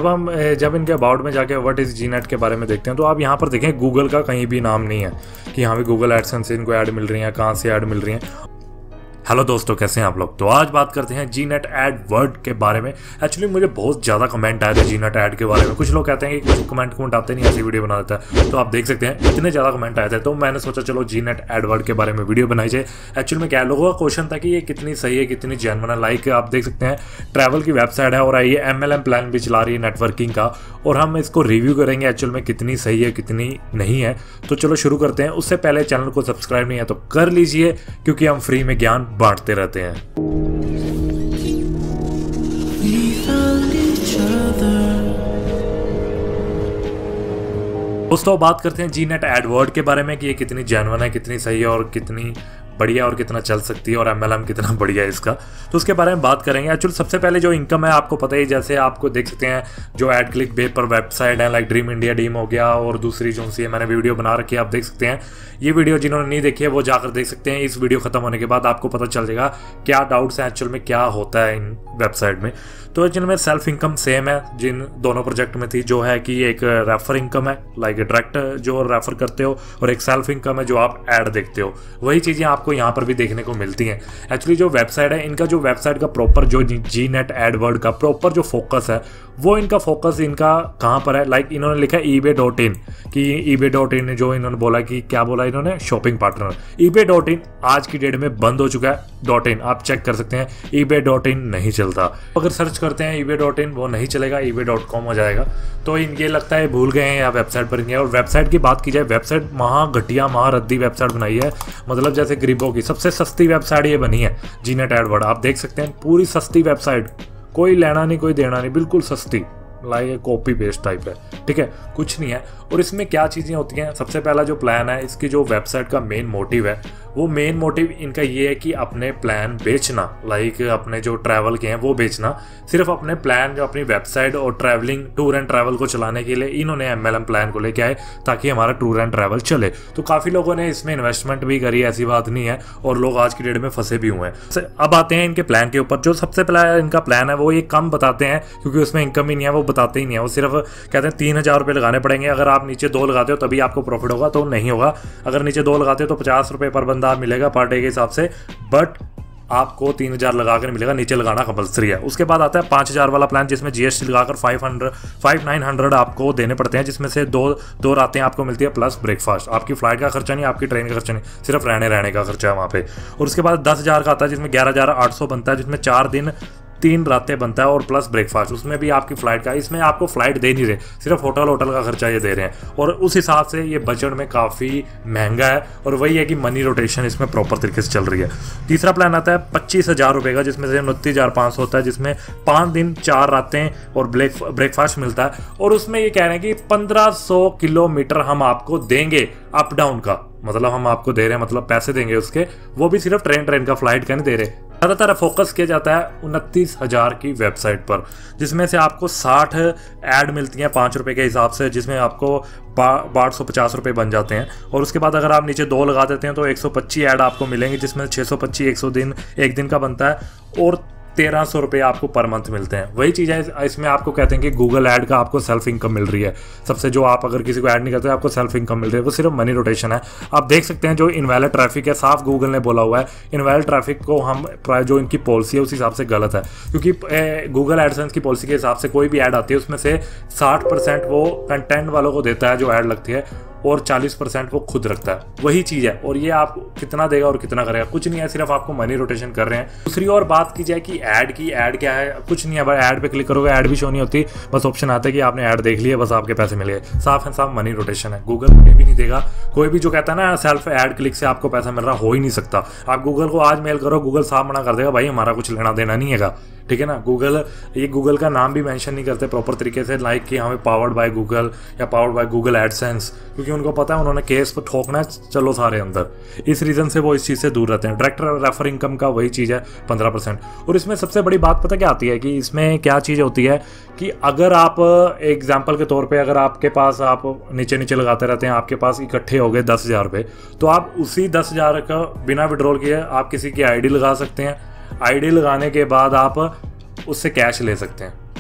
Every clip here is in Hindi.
जब इनके अबाउट में जाके व्हाट इज़ जी नेट के बारे में देखते हैं तो आप यहाँ पर देखें गूगल का कहीं भी नाम नहीं है कि यहाँ पे गूगल एडसेंस से इनको ऐड मिल रही हैं, कहाँ से ऐड मिल रही हैं। हेलो दोस्तों, कैसे हैं आप लोग। तो आज बात करते हैं जी नेट एड वर्ड के बारे में। एक्चुअली मुझे बहुत ज़्यादा कमेंट आए थे जी नेट एड के बारे में। कुछ लोग कहते हैं कि कमेंट आते नहीं, ऐसी वीडियो बना देता है। तो आप देख सकते हैं इतने ज़्यादा कमेंट आए थे, तो मैंने सोचा चलो जी नेट एड वर्ड के बारे में वीडियो बनाई जाए। एक्चुअली में क्या है, लोगों का क्वेश्चन था कि ये कितनी सही है, कितनी जेन्युइन है। लाइक आप देख सकते हैं ट्रैवल की वेबसाइट है और ये MLM प्लान भी चला रही है नेटवर्किंग का, और हम इसको रिव्यू करेंगे एक्चुअल में कितनी सही है कितनी नहीं है। तो चलो शुरू करते हैं। उससे पहले चैनल को सब्सक्राइब नहीं है तो कर लीजिए, क्योंकि हम फ्री में ज्ञान बांटते रहते हैं। दोस्तों बात करते हैं जी नेट एड वर्ड के बारे में कि ये कितनी जेन्युइन है, कितनी सही है और कितनी बढ़िया और कितना चल सकती है, और MLM कितना बढ़िया है इसका, तो उसके बारे में बात करेंगे। एक्चुअली सबसे पहले जो इनकम है आपको पता ही, जैसे आपको देख सकते हैं जो एड क्लिक बे पर वेबसाइट है, लाइक ड्रीम इंडिया डीम हो गया, और दूसरी जो सी है मैंने वीडियो बना रखी है, आप देख सकते हैं। ये वीडियो जिन्होंने नहीं देखी है वो जाकर देख सकते हैं। इस वीडियो खत्म होने के बाद आपको पता चल जाएगा क्या डाउट्स हैं एक्चुअल में, क्या होता है इन वेबसाइट में। तो जिनमें सेल्फ इनकम सेम है जिन दोनों प्रोजेक्ट में थी, जो है कि एक रेफर इनकम है, लाइक डायरेक्ट जो रेफर करते हो, और एक सेल्फ इनकम है जो आप ऐड देखते हो। वही चीज़ें आपको यहाँ पर भी देखने को मिलती हैं। एक्चुअली जो वेबसाइट है इनका, जो वेबसाइट का प्रॉपर जो जी नेट एड वर्ड का प्रॉपर जो फोकस है, वो इनका फोकस इनका कहाँ पर है। लाइक इन्होंने लिखा है ebay.in कि ebay.in जो इन्होंने बोला कि क्या बोला इन्होंने, शॉपिंग पार्टनर। ebay.in आज की डेट में बंद हो चुका है। .in आप चेक कर सकते हैं, ebay.in नहीं चलता। अगर सर्च करते हैं ebay.in वो नहीं चलेगा, ebay.com हो जाएगा। तो इनके लगता है भूल गए हैं या वेबसाइट पर नहीं है। और वेबसाइट की बात की जाए, वेबसाइट महा घटिया महा रद्दी वेबसाइट बनाई है, मतलब जैसे गरीबों की सबसे सस्ती वेबसाइट ये बनी है जी नेट एड वर्ड। आप देख सकते हैं पूरी सस्ती वेबसाइट, कोई लेना नहीं कोई देना नहीं, बिल्कुल सस्ती, लाइक कॉपी पेस्ट टाइप है, ठीक है, कुछ नहीं है। और इसमें क्या चीज़ें होती हैं, सबसे पहला जो प्लान है, इसकी जो वेबसाइट का मेन मोटिव है, वो मेन मोटिव इनका ये है कि अपने प्लान बेचना, लाइक अपने जो ट्रैवल के हैं वो बेचना। सिर्फ अपने प्लान जो अपनी वेबसाइट और ट्रैवलिंग टूर एंड ट्रैवल को चलाने के लिए इन्होंने MLM प्लान को लेके आए, ताकि हमारा टूर एंड ट्रैवल चले। तो काफ़ी लोगों ने इसमें इन्वेस्टमेंट भी करी, ऐसी बात नहीं है, और लोग आज की डेट में फंसे भी हुए हैं। अब आते हैं इनके प्लान के ऊपर। जो सबसे पहला इनका प्लान है वो ये कम बताते हैं, क्योंकि उसमें इनकम ही नहीं है, वो बताते ही नहीं है। वो सिर्फ कहते हैं 3000 रुपये लगाने पड़ेंगे। अगर आप नीचे 2 लगाते हो तभी आपको प्रॉफिट होगा, तो नहीं होगा। अगर नीचे 2 लगाते हो तो 50 रुपये पर बंदा मिलेगा पर डे के हिसाब से, बट आपको 3000 लगाकर मिलेगा, नीचे लगाना कंपलसरी है। उसके बाद आता है 5000 वाला प्लान, जिसमें GST लगाकर 5900 आपको देने पड़ते हैं, जिसमें से दो रातें आपको मिलती है प्लस ब्रेकफास्ट। आपकी फ्लाइट का खर्चा नहीं, आपकी ट्रेन का खर्चा नहीं, सिर्फ रहने का खर्चा है वहाँ पे। और उसके बाद 10,000 का आता है, जिसमें 11,800 बनता है, जिसमें 4 दिन 3 रातें बनता है, और प्लस ब्रेकफास्ट। उसमें भी आपकी फ्लाइट का, इसमें आपको फ्लाइट दे नहीं रहे, सिर्फ होटल का खर्चा ये दे रहे हैं। और उस हिसाब से ये बजट में काफ़ी महंगा है, और वही है कि मनी रोटेशन इसमें प्रॉपर तरीके से चल रही है। तीसरा प्लान आता है 25,000 रुपये का, जिसमें से 29,500 होता है, जिसमें 5 दिन 4 रातें और ब्रेकफास्ट मिलता है। और उसमें ये कह रहे हैं कि 1500 किलोमीटर हम आपको देंगे अप डाउन का, मतलब हम आपको दे रहे हैं, मतलब पैसे देंगे उसके, वो भी सिर्फ ट्रेन का फ्लाइट का नहीं दे रहे। ज़्यादातर फोकस किया जाता है 29,000 की वेबसाइट पर, जिसमें से आपको 60 ऐड मिलती हैं 5 रुपये के हिसाब से, जिसमें आपको 850 रुपये बन जाते हैं। और उसके बाद अगर आप नीचे 2 लगा देते हैं तो 125 ऐड आपको मिलेंगे, जिसमें 625 एक दिन का बनता है, और 1300 रुपये आपको पर मंथ मिलते हैं। वही चीज़ है इसमें, आपको कहते हैं कि गूगल ऐड का आपको सेल्फ इनकम मिल रही है सबसे। जो आप अगर किसी को ऐड नहीं करते आपको सेल्फ इनकम मिल रही है, वो सिर्फ मनी रोटेशन है। आप देख सकते हैं जो इनवैलिड ट्रैफिक है, साफ गूगल ने बोला हुआ है इनवैलिड ट्रैफिक को हम, जो इनकी पॉलिसी है उस हिसाब से गलत है, क्योंकि गूगल एडसेंस की पॉलिसी के हिसाब से कोई भी ऐड आती है उसमें से 60% वो कंटेंट वालों को देता है जो ऐड लगती है, और 40% वो खुद रखता है। वही चीज़ है, और ये आप कितना देगा और कितना करेगा, कुछ नहीं है, सिर्फ आपको मनी रोटेशन कर रहे हैं। दूसरी और बात की जाए कि ऐड क्या है, कुछ नहीं है, बस ऐड पे क्लिक करोगे ऐड भी शो नहीं होती, बस ऑप्शन आता है कि आपने ऐड देख लिया, बस आपके पैसे मिल गए। साफ एंड साफ मनी रोटेशन है, गूगल कभी भी नहीं देगा। कोई भी जो कहता है ना सेल्फ ऐड क्लिक से आपको पैसा मिल रहा, हो ही नहीं सकता। आप गूगल को आज मेल करो, गूगल साफ मना कर देगा, भाई हमारा कुछ लेना देना नहीं है, ठीक है ना। गूगल का नाम भी मेंशन नहीं करते प्रॉपर तरीके से, लाइक कि हमें पावर्ड बाय गूगल या पावर्ड बाय गूगल एडसेंस, क्योंकि उनको पता है उन्होंने केस पर ठोकना है, चलो सारे अंदर। इस रीज़न से वो इस चीज़ से दूर रहते हैं। डायरेक्ट रेफर इनकम का वही चीज़ है 15%। और इसमें सबसे बड़ी बात पता क्या आती है कि इसमें क्या चीज़ होती है कि अगर आप एग्जाम्पल के तौर पे, अगर आपके पास, आप नीचे लगाते रहते हैं, आपके पास इकट्ठे हो गए 10,000 रुपये, तो आप उसी 10,000 का बिना विड्रॉल किए आप किसी की ID लगा सकते हैं। ID लगाने के बाद आप उससे कैश ले सकते हैं।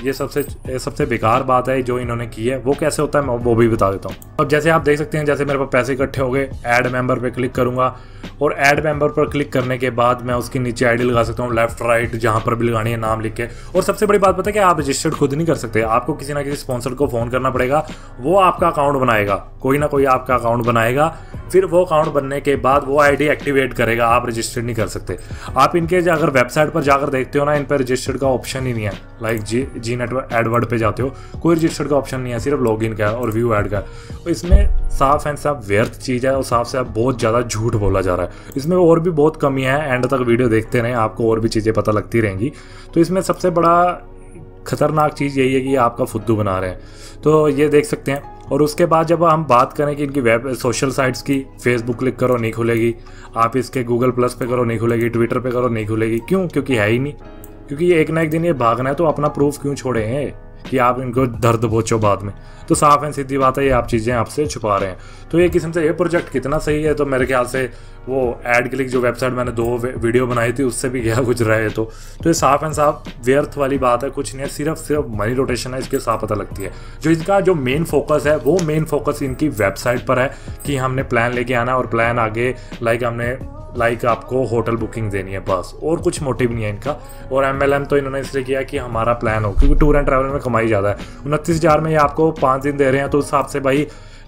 ये सबसे बेकार बात है जो इन्होंने की है। वो कैसे होता है मैं वो भी बता देता हूँ। अब जैसे आप देख सकते हैं, जैसे मेरे पास पैसे इकट्ठे हो गए, ऐड मेंबर पे क्लिक करूंगा और ऐड मेंबर पर क्लिक करने के बाद मैं उसके नीचे आईडी लगा सकता हूँ, लेफ्ट राइट जहाँ पर भी लगानी है नाम लिख के। और सबसे बड़ी बात पता है कि आप रजिस्टर्ड खुद नहीं कर सकते, आपको किसी ना किसी स्पॉन्सर को फ़ोन करना पड़ेगा, वो आपका अकाउंट बनाएगा, कोई ना कोई आपका अकाउंट बनाएगा, फिर वो अकाउंट बनने के बाद वो आईडी एक्टिवेट करेगा, आप रजिस्टर्ड नहीं कर सकते। आप इनके अगर वेबसाइट पर जाकर देखते हो ना, इन पर रजिस्टर्ड का ऑप्शन ही नहीं है। लाइक जी नेटवर्क एडवर्ड पे जाते हो, कोई रजिस्टर्ड का ऑप्शन नहीं है, सिर्फ लॉगिन का और व्यू ऐड का। तो इसमें साफ एंड साफ व्यर्थ चीज़ है और साफ साफ बहुत ज़्यादा झूठ बोला जा रहा है। इसमें और भी बहुत कमियां हैं, एंड तक वीडियो देखते रहें, आपको और भी चीज़ें पता लगती रहेंगी। तो इसमें सबसे बड़ा खतरनाक चीज़ यही है कि आपका फुद्दू बना रहे हैं, तो ये देख सकते हैं। और उसके बाद जब हम बात करें कि इनकी वेब सोशल साइट्स की, फेसबुक क्लिक करो नहीं खुलेगी, आप इसके गूगल प्लस पे करो नहीं खुलेगी, ट्विटर पे करो नहीं खुलेगी। क्यों? क्योंकि है ही नहीं। क्योंकि एक ना एक दिन ये भागना है, तो अपना प्रूफ क्यों छोड़े हैं कि आप इनको दर्द पहुंचो बाद में। तो साफ एंड सीधी बात है, ये आप चीज़ें आपसे छुपा रहे हैं। तो ये किस्म से ये प्रोजेक्ट कितना सही है, तो मेरे ख्याल से वो एड क्लिक जो वेबसाइट मैंने 2 वीडियो बनाई थी उससे भी गया गुजरा है। तो ये साफ एंड साफ व्यर्थ वाली बात है, कुछ नहीं है, सिर्फ मनी रोटेशन है, इसके साफ पता लगती है। जो इसका जो मेन फोकस है, वो मेन फोकस इनकी वेबसाइट पर है कि हमने प्लान लेके आना है और प्लान आगे लाइक आपको होटल बुकिंग देनी है, बस, और कुछ मोटिव नहीं है इनका। और MLM तो इन्होंने इसलिए किया कि हमारा प्लान हो, क्योंकि टूर एंड ट्रैवल में कमाई ज़्यादा है। 29,000 में ये आपको 5 दिन दे रहे हैं, तो उस हिसाब से भाई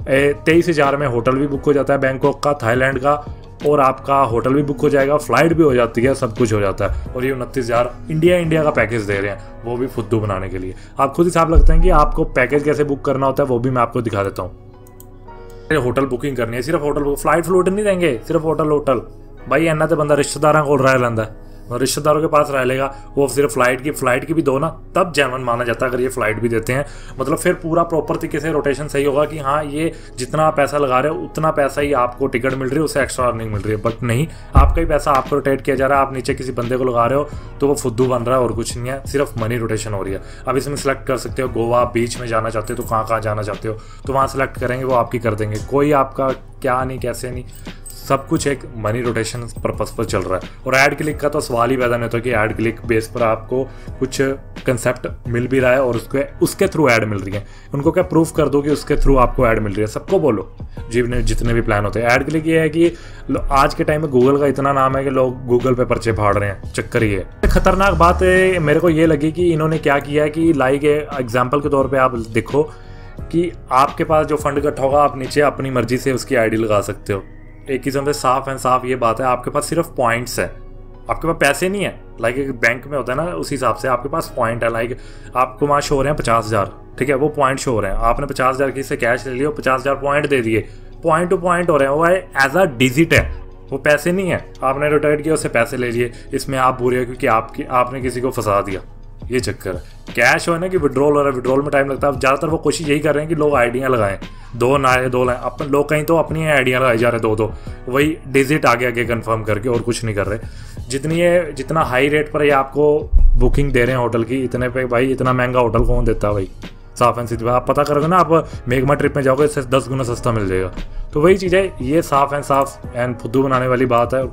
23,000 में होटल भी बुक हो जाता है बैंकॉक का, थाईलैंड का, और आपका होटल भी बुक हो जाएगा, फ्लाइट भी हो जाती है, सब कुछ हो जाता है। और ये 29,000 इंडिया का पैकेज दे रहे हैं, वो भी फुद्दू बनाने के लिए। आप खुद हिसाब लगते हैं कि आपको पैकेज कैसे बुक करना होता है, वो भी मैं आपको दिखा देता हूँ। होटल बुकिंग करनी है, सिर्फ होटल, फ्लाइट फ्लूट नहीं देंगे, सिर्फ होटल। भाई इन्ना तो बंदा रिश्तेदार को रह लेंदा है, और रिश्तेदारों के पास रह लेगा, वो सिर्फ फ्लाइट की भी दो ना, तब जेन्युइन माना जाता है। अगर ये फ्लाइट भी देते हैं, मतलब फिर पूरा प्रॉपर तरीके से रोटेशन सही होगा कि हाँ ये जितना पैसा लगा रहे हो उतना पैसा ही आपको टिकट मिल रही है, उससे एक्स्ट्रा अर्निंग मिल रही है। बट नहीं, आपका ही पैसा आपको रोटेट किया जा रहा है, आप नीचे किसी बंदे को लगा रहे हो, तो वो फुद्दू बन रहा है और कुछ नहीं है, सिर्फ मनी रोटेशन हो रही है। अब इसमें सेलेक्ट कर सकते हो, गोवा बीच में जाना चाहते हो तो कहाँ जाना चाहते हो, तो वहाँ सेलेक्ट करेंगे, वो आपकी कर देंगे। कोई आपका क्या नहीं कैसे नहीं, सब कुछ एक मनी रोटेशन पर्पस पर चल रहा है। और ऐड क्लिक का तो सवाल ही पैदा नहीं होता कि ऐड क्लिक बेस पर आपको कुछ कंसेप्ट मिल भी रहा है और उसके थ्रू ऐड मिल रही है। उनको क्या प्रूफ कर दो कि उसके थ्रू आपको ऐड मिल रही है, सबको बोलो जितने भी प्लान होते हैं। ऐड क्लिक ये है कि आज के टाइम में गूगल का इतना नाम है कि लोग गूगल पे पर्चे फाड़ रहे हैं, चक्कर ये है। खतरनाक बात है मेरे को ये लगी कि इन्होंने क्या किया है कि लाइक एग्जाम्पल के तौर पर आप देखो कि आपके पास जो फंड इकट्ठा होगा, आप नीचे अपनी मर्जी से उसकी आईडी लगा सकते हो। एक किस्म से साफ एंड साफ ये बात है, आपके पास सिर्फ पॉइंट्स है, आपके पास पैसे नहीं है। लाइक एक बैंक में होता है ना, उस हिसाब से आपके पास पॉइंट है। लाइक आपको वहाँ शो हो रहे हैं 50,000, ठीक है, वो पॉइंट शो हो रहे हैं, आपने 50,000 किसी से कैश ले लिया, 50,000 पॉइंट दे दिए, पॉइंट टू पॉइंट हो रहे हैं, वो एज अ डिजिट है, वो पैसे नहीं है। आपने रोटेट किया, उससे पैसे ले लिए, इसमें आप बुरे हो क्योंकि आपने किसी को फंसा दिया, ये चक्कर है। कैश हो ना कि विड्रॉल हो रहा है, विड्रॉल में टाइम लगता है। ज़्यादातर वो कोशिश यही कर रहे हैं कि लोग आइडियाँ लगाएं, 2 लाएँ, अपन लोग कहीं तो अपनी आइडियाँ लगाई जा रहे हैं 2, वही डिजिट आगे कंफर्म करके, और कुछ नहीं कर रहे। जितना हाई रेट पर ये आपको बुकिंग दे रहे हैं होटल की, इतने पे भाई इतना महंगा होटल कौन देता है भाई, साफ एंड सीधी। आप पता करोगे ना, आप मेघमा ट्रिप में जाओगे, इससे 10 गुना सस्ता मिल जाएगा। तो वही चीज़ है, ये साफ एंड फुद्दू बनाने वाली बात है।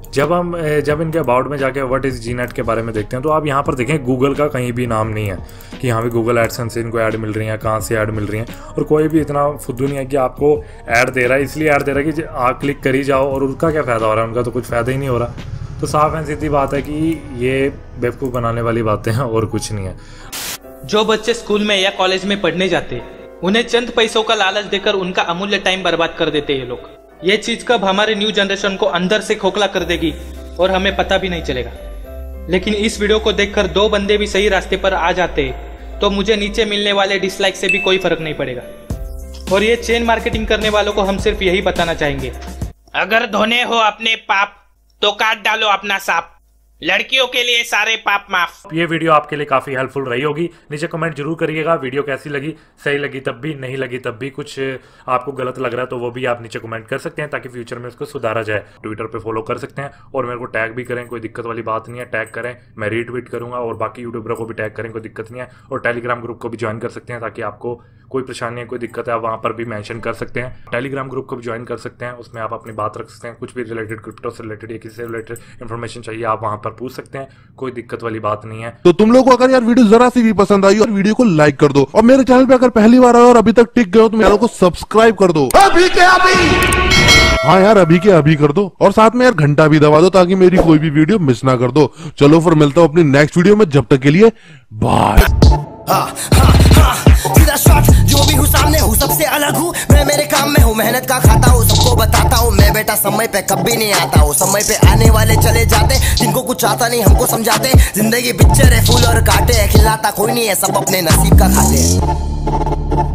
जब इनके अबाउट में जाके व्हाट इज़ जीनेट के बारे में देखते हैं, तो आप यहाँ पर देखें गूगल का कहीं भी नाम नहीं है कि यहाँ भी गूगल एडसेंस से इनको ऐड मिल रही हैं, कहाँ से ऐड मिल रही हैं। और कोई भी इतना फुद्दू नहीं है कि आपको ऐड दे रहा है, इसलिए ऐड दे रहा है कि आप क्लिक कर ही जाओ, और उनका क्या फ़ायदा हो रहा है, उनका तो कुछ फ़ायदा ही नहीं हो रहा। तो साफ एंड सीधी बात है कि ये बेवकूफ़ बनाने वाली बातें हैं और कुछ नहीं है। जो बच्चे स्कूल में या कॉलेज में पढ़ने जाते उन्हें चंद पैसों का लालच देकर उनका अमूल्य टाइम बर्बाद कर देते ये लोग। ये चीज कब हमारे न्यू जनरेशन को अंदर से खोखला कर देगी और हमें पता भी नहीं चलेगा। लेकिन इस वीडियो को देखकर 2 बंदे भी सही रास्ते पर आ जाते तो मुझे नीचे मिलने वाले डिसलाइक से भी कोई फर्क नहीं पड़ेगा। और ये चेन मार्केटिंग करने वालों को हम सिर्फ यही बताना चाहेंगे, अगर धोने हो अपने पाप तो काट डालो अपना सांप। लड़कियों के लिए सारे पाप माफ। ये वीडियो आपके लिए काफी हेल्पफुल रही होगी। नीचे कमेंट जरूर करिएगा वीडियो कैसी लगी, सही लगी तब भी, नहीं लगी तब भी, कुछ आपको गलत लग रहा है तो वो भी आप नीचे कमेंट कर सकते हैं ताकि फ्यूचर में उसको सुधारा जाए। ट्विटर पे फॉलो कर सकते हैं और मेरे को टैग भी करें, कोई दिक्कत वाली बात नहीं है, टैग करें, मैं रीट्वीट करूंगा और बाकी यूट्यूबरों को भी टैग करें, कोई दिक्कत नहीं है। और टेलीग्राम ग्रुप को भी ज्वाइन कर सकते हैं ताकि आपको कोई परेशानी है, कोई दिक्कत है, आप वहाँ पर भी मेंशन कर सकते हैं। टेलीग्राम ग्रुप को भी ज्वाइन कर सकते हैं, उसमें आप अपनी बात रख सकते हैं, कुछ भी रिलेटेड क्रिप्टो से रिलेटेड या किसी से रिलेटेड इन्फॉर्मेशन चाहिए आप वहाँ पर पूछ सकते हैं, कोई दिक्कत वाली बात नहीं है। तो तुम लोग को अगर यार वीडियो जरा सी भी पसंद आई और वीडियो को लाइक कर दो, और मेरे चैनल पे अगर पहली बार आए और अभी तक टिक गए हो तो मेरे को सब्सक्राइब कर दो अभी के अभी। हाँ यार अभी के अभी कर दो, और साथ में यार घंटा भी दबा दो ताकि मेरी कोई भी वीडियो मिस ना कर दो। चलो फिर मिलता हूँ अपनी नेक्स्ट वीडियो में, जब तक के लिए बाय। सीधा शॉट, जो भी हूँ सामने हूँ, सबसे अलग हूँ मैं, मेरे काम में हूँ, मेहनत का खाता हूँ, सबको बताता हूँ मैं बेटा समय पे कभी नहीं आता हूँ। समय पे आने वाले चले जाते, जिनको कुछ आता नहीं हमको समझाते। जिंदगी पिक्चर है फूल और कांटे, खिलाता कोई नहीं है, सब अपने नसीब का खाते हैं।